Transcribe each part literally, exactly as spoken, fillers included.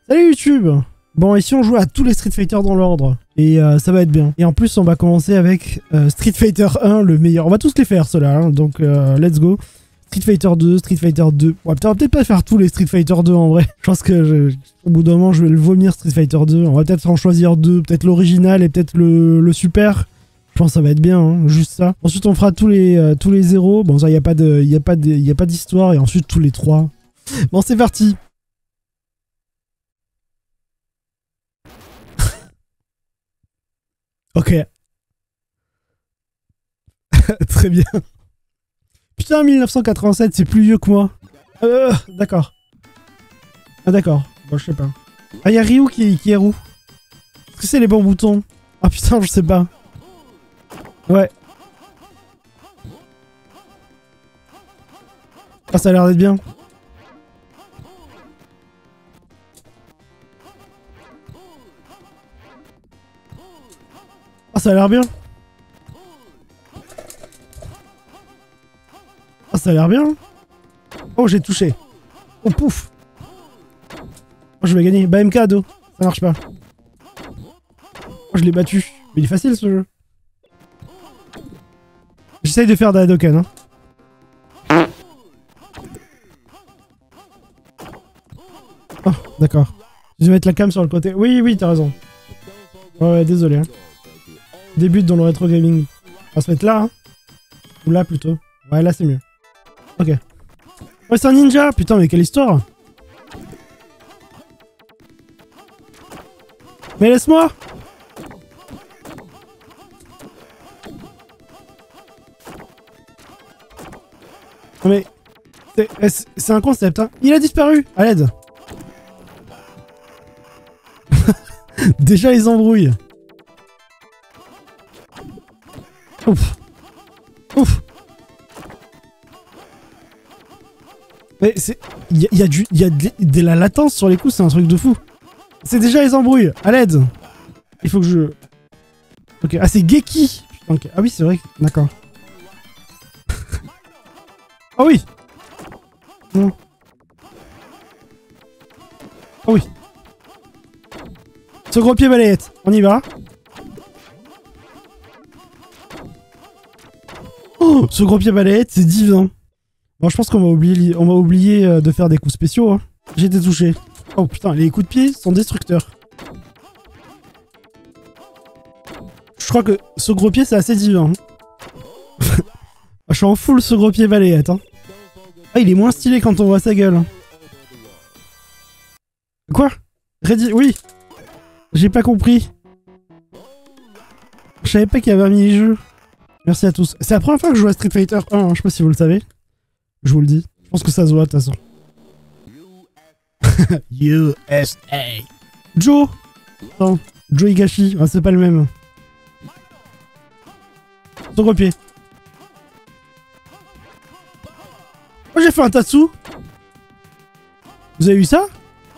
Salut YouTube. Bon, ici on joue à tous les Street Fighter dans l'ordre. Et euh, ça va être bien. Et en plus, on va commencer avec euh, Street Fighter un, le meilleur. On va tous les faire, ceux-là. Hein, donc, euh, let's go. Street Fighter deux, Street Fighter deux. On va peut-être pas faire tous les Street Fighter deux en vrai. Je pense que je, au bout d'un moment, je vais le vomir Street Fighter deux. On va peut-être en choisir deux. Peut-être l'original et peut-être le, le super. Je pense que ça va être bien, hein, juste ça. Ensuite, on fera tous les, euh, tous les zéros. Bon, ça, il n'y a pas de, y a pas de, y a pas d'histoire. Et ensuite, tous les trois. Bon, c'est parti. Ok. Très bien. Putain, mille neuf cent quatre-vingt-sept, c'est plus vieux que moi. Euh, d'accord. Ah d'accord. Bon, je sais pas. Ah, y'a Ryu qui, qui est roux. Est-ce que c'est les bons boutons? Ah putain, je sais pas. Ouais. Ah, ça a l'air d'être bien. Ah, ça a l'air bien. Ah, ça a l'air bien. Oh, j'ai touché. Oh, pouf. Oh, je vais gagner. Bah, M K ado. Ça marche pas. Oh, je l'ai battu. Mais il est facile, ce jeu. J'essaye de faire de la Hadoken, hein. Oh, d'accord. Je vais mettre la cam sur le côté. Oui, oui, t'as raison. Ouais, ouais, désolé, hein. Débute dans le rétro gaming. On va se mettre là, hein. Ou là, plutôt. Ouais, là, c'est mieux. Ok. Ouais, c'est un ninja. Putain, mais quelle histoire. Mais laisse-moi. Non mais... C'est un concept, hein. Il a disparu. À l'aide. Déjà, ils embrouillent. Ouf. Ouf. Mais c'est... Il y, y a du... Il y a de, de la latence sur les coups, c'est un truc de fou. C'est déjà les embrouilles. À l'aide. Il faut que je... Ok. Ah, c'est Geki. Putain, okay. Ah oui, c'est vrai. D'accord. Ah oui. Non. Ah oui. Ce gros pied balayette. On y va. Oh, ce gros pied balayette, c'est divin. Bon, je pense qu'on va oublier, on va oublier de faire des coups spéciaux. Hein. J'ai été touché. Oh putain, les coups de pied sont destructeurs. Je crois que ce gros pied, c'est assez divin. Je suis en full ce gros pied balayette. Hein. Ah, il est moins stylé quand on voit sa gueule. Quoi? Ready? Oui. J'ai pas compris. Je savais pas qu'il y avait un mini-jeu. Merci à tous. C'est la première fois que je joue à Street Fighter un, hein, je sais pas si vous le savez. Je vous le dis. Je pense que ça se voit de toute façon. U S A. Joe. Non, Joe Higashi. Ah, c'est pas le même. Son gros pied. Oh, j'ai fait un tatsu. Vous avez vu ça?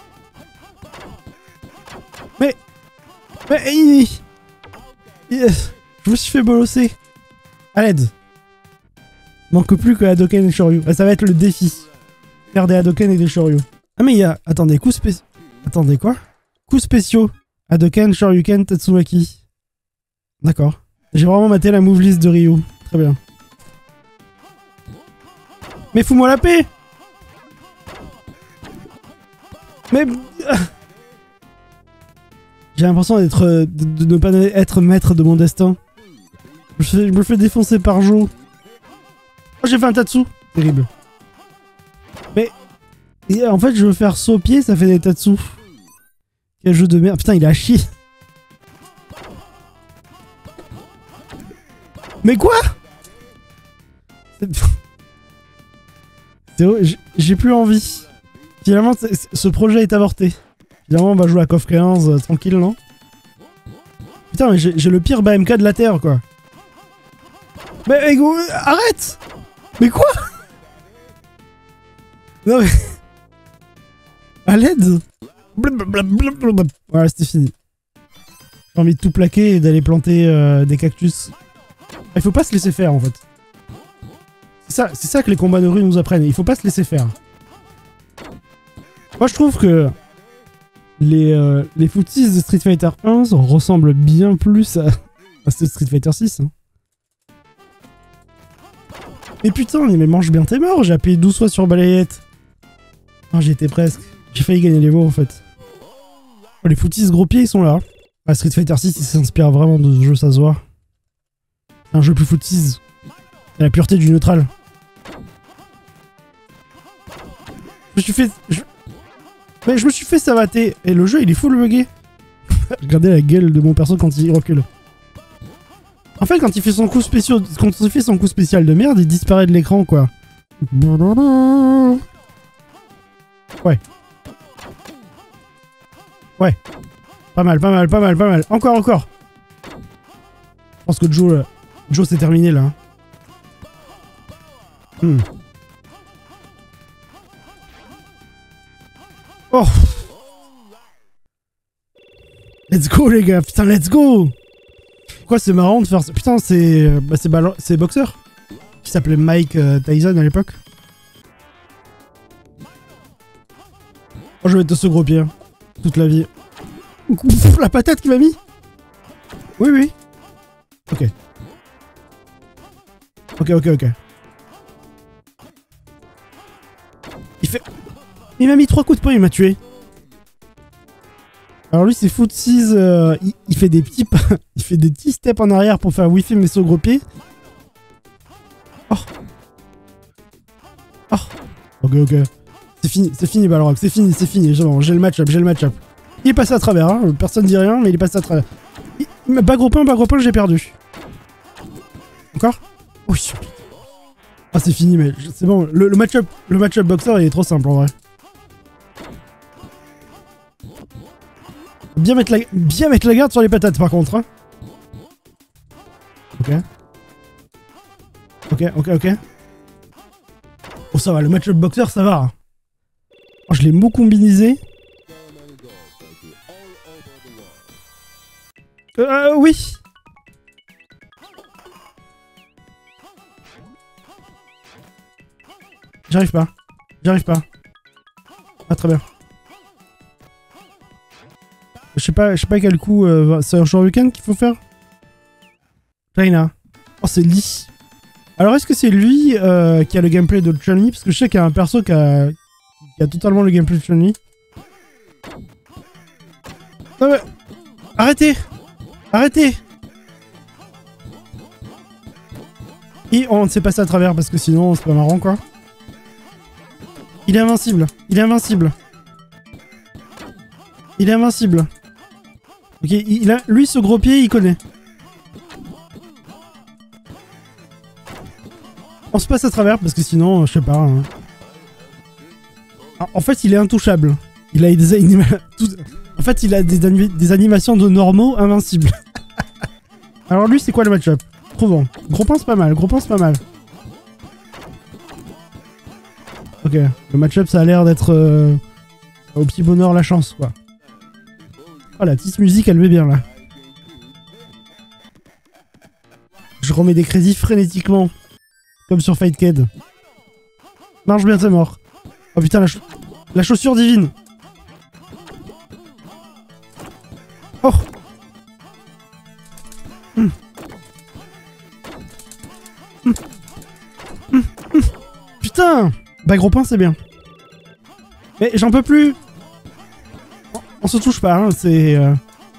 Mais... Mais... Il... Il... Je me suis fait bolosser. À l'aide. Manque plus que Hadoken et Shoryu. Ça va être le défi. Faire des Hadoken et des Shoryu. Ah mais il y a... Attendez, coups spéciaux... Attendez, quoi? Coups spéciaux. Hadoken, Shoryuken, Tatsumaki. D'accord. J'ai vraiment maté la move list de Ryu. Très bien. Mais fous-moi la paix! Mais... J'ai l'impression d'être... De, de ne pas être maître de mon destin. Je, je me fais défoncer par Joe. Oh, j'ai fait un tatsu. Terrible. Mais... Et en fait, je veux faire saut au pied, ça fait des tatsu. Quel jeu de merde. Putain, il a chier. Mais quoi? J'ai plus envie. Finalement, ce projet est avorté. Finalement, on va jouer à KOF quinze euh, tranquille, non? Putain, mais j'ai le pire B M K de la Terre, quoi. Mais égo, arrête! Mais quoi? Non mais... À l'aide? Voilà, c'était fini. J'ai envie de tout plaquer et d'aller planter euh, des cactus. Il faut pas se laisser faire, en fait. C'est ça, c'est ça que les combats de rue nous apprennent. Il faut pas se laisser faire. Moi, je trouve que... Les, euh, les footies de Street Fighter un ressemblent bien plus à, à ceux de Street Fighter six. Hein. Mais putain, mais mange bien tes morts, j'ai appuyé douze fois sur balayette. Oh, j'y étais presque. J'ai failli gagner les voix en fait. Oh, les footies gros pieds ils sont là. Ah, Street Fighter six il s'inspire vraiment de ce jeu, ça se voit. Un jeu plus footies. C'est la pureté du neutral. Je me suis fait... Je... Mais je me suis fait savater. Et le jeu il est full bugué. Regardez la gueule de mon perso quand il recule. En fait, quand il fait son coup spécial, quand il fait son coup spécial de merde, il disparaît de l'écran, quoi. Ouais. Ouais. Pas mal, pas mal, pas mal, pas mal. Encore, encore. Je pense que Joe, Joe c'est terminé là. Hmm. Oh. Let's go les gars, putain, let's go. Pourquoi c'est marrant de faire ça? Putain, c'est bah, c'est Boxer qui s'appelait Mike euh, Tyson à l'époque. Oh, je vais être ce gros pied. Hein, toute la vie. Ouf, la patate qu'il m'a mis. Oui, oui. Ok. Ok, ok, ok. Il fait... Il m'a mis trois coups de poing, il m'a tué. Alors lui c'est footsies, euh, il, il fait des petits pas, il fait des petits steps en arrière pour faire wifi mais sur gros pied. Oh. Oh. Ok ok. C'est fini, c'est fini Balrog, c'est fini, c'est fini, j'ai le match-up, j'ai le match-up. Il est passé à travers, hein, personne dit rien mais il est passé à travers. Il... Bas gros pain, bas gros pain, j'ai perdu. Encore? Oui. Ah c'est fini mais c'est bon, le, le match-up le match-up boxer il est trop simple en vrai. Bien mettre, la... Bien mettre la garde sur les patates par contre. Hein. Ok. Ok, ok, ok. Oh ça va, le match-up boxer ça va. Oh, je l'ai mot combinisé. Euh, oui. J'arrive pas. J'arrive pas. Ah très bien. Je sais pas, je sais pas quel coup. Euh, c'est un Shoryuken qu'il faut faire. China. Oh, c'est Lee. Alors, est-ce que c'est lui euh, qui a le gameplay de Chun-Li? Parce que je sais qu'il y a un perso qui a, qui a totalement le gameplay de Chun-Li. Non mais... Arrêtez! Arrêtez! Et on s'est passé à travers parce que sinon c'est pas marrant quoi. Il est invincible. Il est invincible. Il est invincible. Ok, il a, lui, ce gros pied, il connaît. On se passe à travers, parce que sinon, je sais pas... Hein. En fait, il est intouchable. Il a des anima... Tout... En fait, il a des, anim... des animations de normaux invincibles. Alors lui, c'est quoi le match-up? Trouvons. Gros pain, c'est pas mal. Gros pain, c'est pas mal. Ok. Le match-up, ça a l'air d'être... Euh... Au petit bonheur, la chance, quoi. Oh, la petite musique, elle met bien, là. Je remets des crédits frénétiquement. Comme sur Fightcade. Marche bien, t'es mort. Oh putain, la, cha la chaussure divine. Oh. Mmh. Mmh. Mmh. Mmh. Putain. Bah gros pain, c'est bien. Mais j'en peux plus. On se touche pas, hein, c'est... Euh...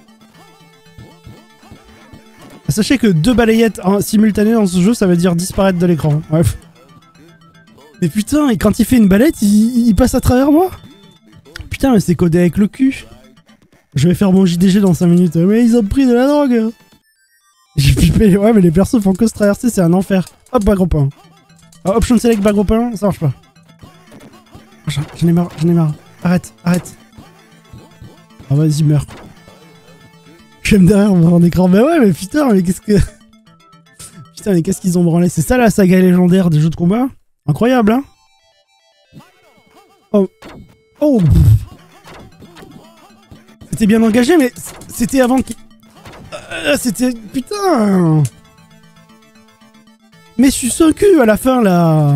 Sachez que deux balayettes en simultanées dans ce jeu, ça veut dire disparaître de l'écran. Bref. Mais putain, et quand il fait une balette, il, il passe à travers moi? Putain, mais c'est codé avec le cul. Je vais faire mon J D G dans cinq minutes. Mais ils ont pris de la drogue. J'ai pipé. Ouais, mais les persos font que se traverser, c'est un enfer. Hop, bas gros pain. Ah, option select, bas gros pain, ça marche pas. J'en ai marre, j'en ai marre. Arrête, arrête. Ah vas-y, meurs. J'aime derrière mon écran. Mais ouais, mais putain, mais qu'est-ce que... Putain, mais qu'est-ce qu'ils ont branlé? C'est ça la saga légendaire des jeux de combat? Incroyable, hein? Oh. Oh. C'était bien engagé, mais c'était avant qu'il... Euh, c'était... Putain. Mais suce un cul à la fin, là.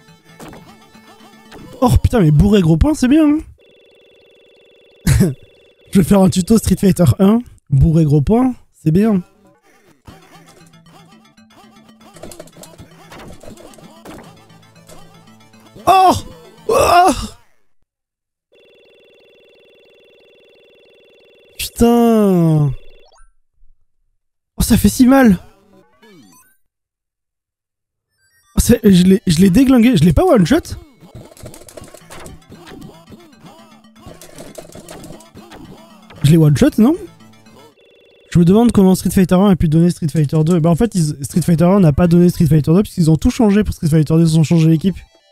Oh, putain, mais bourré gros pain, c'est bien, hein? Je vais faire un tuto Street Fighter un. Bourré gros point. C'est bien. Oh, oh putain. Oh, ça fait si mal. Oh, je l'ai déglingué. Je l'ai pas one shot. Je l'ai one shot, non? Je me demande comment Street Fighter un a pu donner Street Fighter deux. Bah en fait, ils, Street Fighter un n'a pas donné Street Fighter deux puisqu'ils ont tout changé pour Street Fighter deux, ils ont changé l'équipe.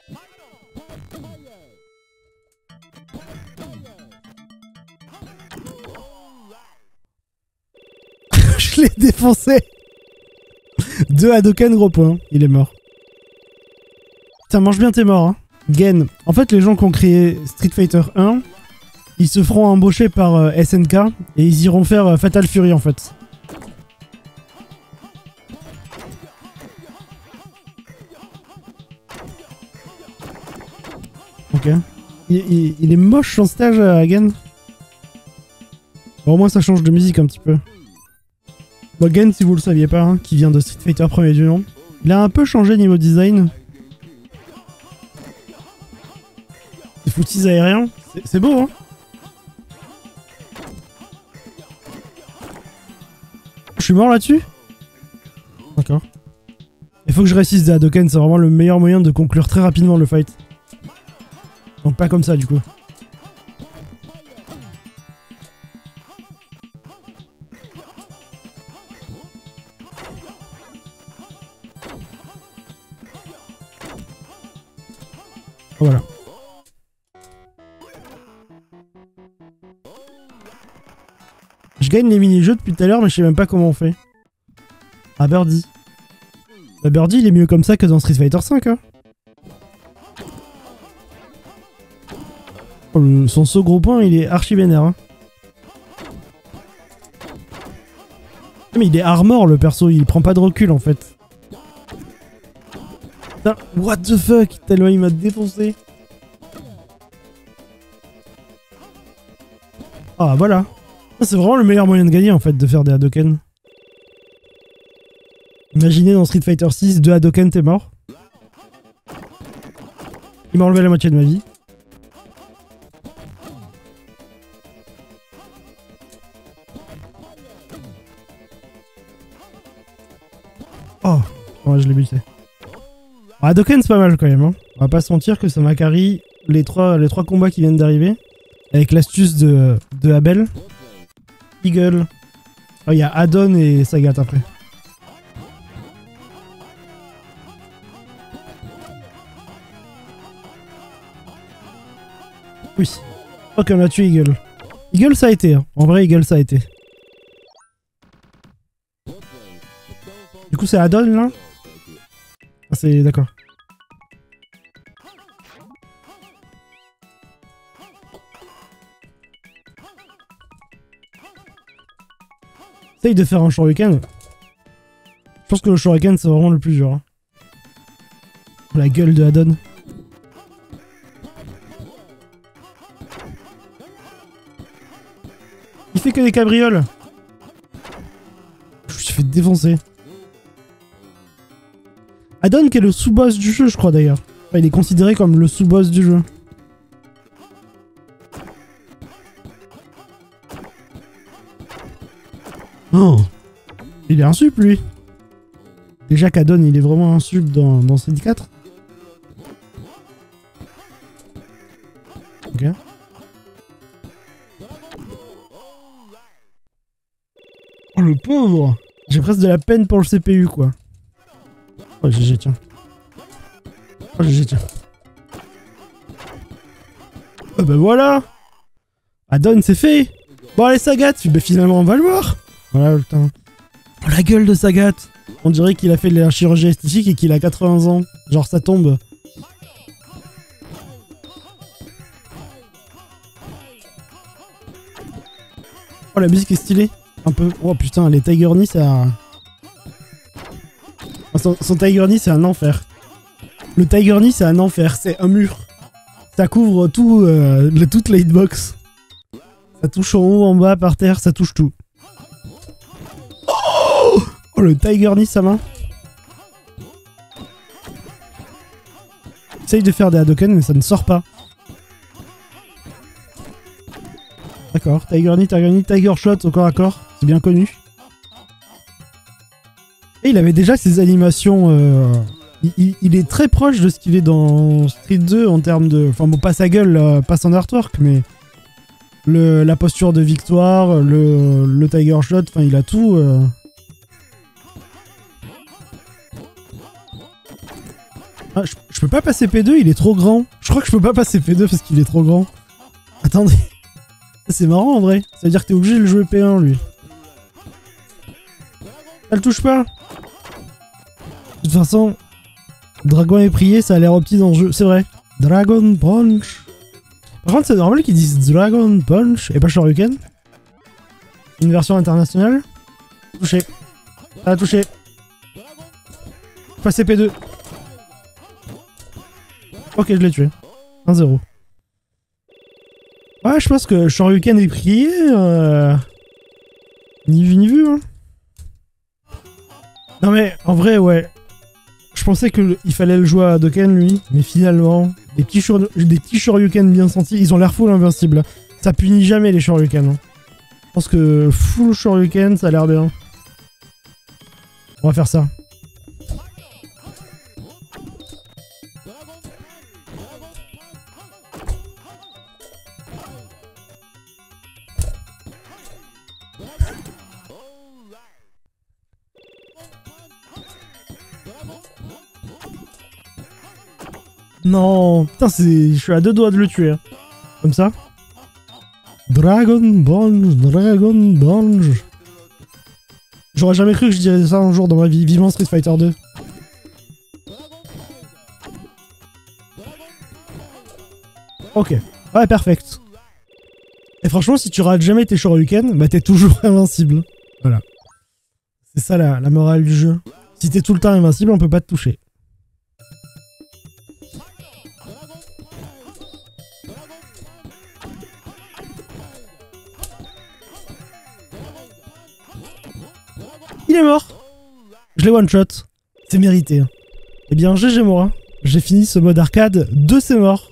Je l'ai défoncé. Deux Hadoken, gros point. Il est mort. Putain, mange bien tes morts. Hein. Gen. En fait, les gens qui ont créé Street Fighter un, ils se feront embaucher par euh, S N K et ils iront faire euh, Fatal Fury en fait. Ok. Il, il, il est moche son stage à euh, Gen. Bon, au moins ça change de musique un petit peu. Bon, Gen, si vous le saviez pas, hein, qui vient de Street Fighter premier du nom, il a un peu changé niveau design. Les footies aériens, c'est beau hein. Je suis mort là-dessus? D'accord. Il faut que je réussisse des Hadoken, c'est vraiment le meilleur moyen de conclure très rapidement le fight. Donc pas comme ça du coup. Voilà. Je gagne les mini-jeux depuis tout à l'heure, mais je sais même pas comment on fait. Ah, Birdie. Bah, Birdie, il est mieux comme ça que dans Street Fighter cinq, hein. Oh, le, son saut gros point, il est archi vénère, hein. Mais il est armor, le perso, il prend pas de recul, en fait. Putain, what the fuck, tellement il m'a défoncé. Ah, voilà. C'est vraiment le meilleur moyen de gagner en fait, de faire des Hadoken. Imaginez dans Street Fighter six, deux Hadoken, t'es mort. Il m'a enlevé la moitié de ma vie. Oh, ouais, je l'ai buté. Bon, Hadoken c'est pas mal quand même. Hein. On va pas se mentir que ça m'a carry les trois, les trois combats qui viennent d'arriver. Avec l'astuce de, de Abel. Eagle. Il oh, y a Adon et Sagat après. Oui. Ok, on a tué Eagle. Eagle ça a été. Hein. En vrai, Eagle ça a été. Du coup, c'est Adon là? Ah, c'est d'accord. Essaye de faire un shuriken. Je pense que le shuriken c'est vraiment le plus dur. Hein. La gueule de Adon. Il fait que des cabrioles. Je me suis fait défoncer. Adon qui est le sous-boss du jeu je crois d'ailleurs. Enfin, il est considéré comme le sous-boss du jeu. Oh. Il est un sup lui. Déjà qu'Adon il est vraiment un sup dans, dans Street quatre. Ok. Oh le pauvre. J'ai presque de la peine pour le C P U quoi. Oh G G tiens. Oh G G tiens. Oh bah voilà. Adon c'est fait. Bon allez Sagat, bah, finalement on va le voir. Voilà, putain. Oh, la gueule de Sagat. On dirait qu'il a fait de la chirurgie esthétique et qu'il a quatre-vingts ans. Genre ça tombe. Oh la musique est stylée. Un peu. Oh putain, les Tiger Knee ça... Son, son Tiger Knee c'est un enfer. Le Tiger Knee c'est un enfer, c'est un mur. Ça couvre tout, euh, le, toute la hitbox. Ça touche en haut, en bas, par terre, ça touche tout. Oh, oh le Tiger Knee, sa main. Essaye de faire des Hadoken, mais ça ne sort pas. D'accord, Tiger Knee, Tiger Knee, Tiger Shot au corps à corps. C'est bien connu. Et il avait déjà ses animations... Euh... Il, il, il est très proche de ce qu'il est dans Street deux en termes de... Enfin bon, pas sa gueule, euh, pas son artwork, mais... Le, la posture de victoire, le, le Tiger Shot, enfin il a tout... Euh... Ah, je, je peux pas passer P deux, il est trop grand. Je crois que je peux pas passer P deux parce qu'il est trop grand. Attendez. C'est marrant en vrai. Ça veut dire que t'es obligé de le jouer P un lui. Elle touche pas. De toute façon, Dragon est prié, ça a l'air opti dans le jeu. C'est vrai. Dragon Punch. Par contre, c'est normal qu'ils disent Dragon Punch et pas Shoryuken. Une version internationale. Touché. Ça a touché. Passer P deux. Ok, je l'ai tué. un zéro. Ouais, je pense que Shoryuken est prié. Euh... Ni vu ni vu. Hein. Non mais, en vrai, ouais. Je pensais qu'il fallait le jouer à Hadoken, lui. Mais finalement, des petits, shur... des petits Shoryuken bien sentis, ils ont l'air full invincibles. Ça punit jamais les Shoryuken. Hein. Je pense que full Shoryuken, ça a l'air bien. On va faire ça. Non, putain, c'est, je suis à deux doigts de le tuer. Hein. Comme ça. Dragon Punch, Dragon Punch. J'aurais jamais cru que je dirais ça un jour dans ma vie. Vivement Street Fighter deux. Ok. Ouais, perfect. Et franchement, si tu rates jamais tes Shoryuken, bah t'es toujours invincible. Voilà. C'est ça la, la morale du jeu. Si t'es tout le temps invincible, on peut pas te toucher. Il est mort. Je l'ai one shot. C'est mérité. Eh bien, G G moi. J'ai fini ce mode arcade de ses morts.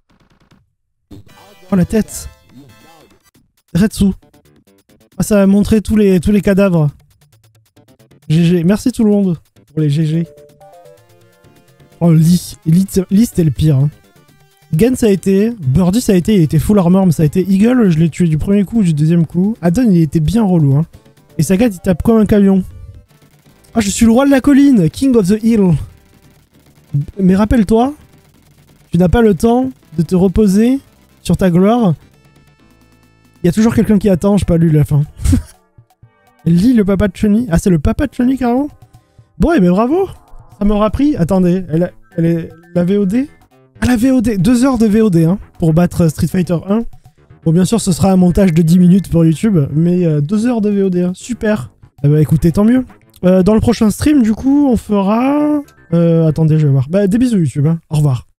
Oh la tête. Retsu. Ah, ça va montrer tous les, tous les cadavres. G G. Merci tout le monde pour les G G. Oh, Lee. Lee, Lee c'était le pire. Hein. Gen ça a été. Birdie ça a été. Il était full armor, mais ça a été Eagle. Je l'ai tué du premier coup ou du deuxième coup. Adon il était bien relou. Hein. Et Sagat il tape comme un camion. Ah, je suis le roi de la colline, King of the Hill. Mais rappelle-toi, tu n'as pas le temps de te reposer sur ta gloire. Il y a toujours quelqu'un qui attend, j'ai pas lu la fin. Lee, le papa de Chun-Li. Ah, c'est le papa de Chun-Li, carrément. Bon, et ben bravo. Ça m'aura pris. Attendez, elle, a, elle est la V O D. Ah, la V O D. Deux heures de V O D, hein, pour battre Street Fighter un. Bon, bien sûr, ce sera un montage de dix minutes pour YouTube, mais euh, deux heures de V O D, hein. Super. Eh bah, écoutez, tant mieux. Euh, dans le prochain stream, du coup, on fera... Euh, attendez, je vais voir. Bah, des bisous YouTube, hein. Au revoir.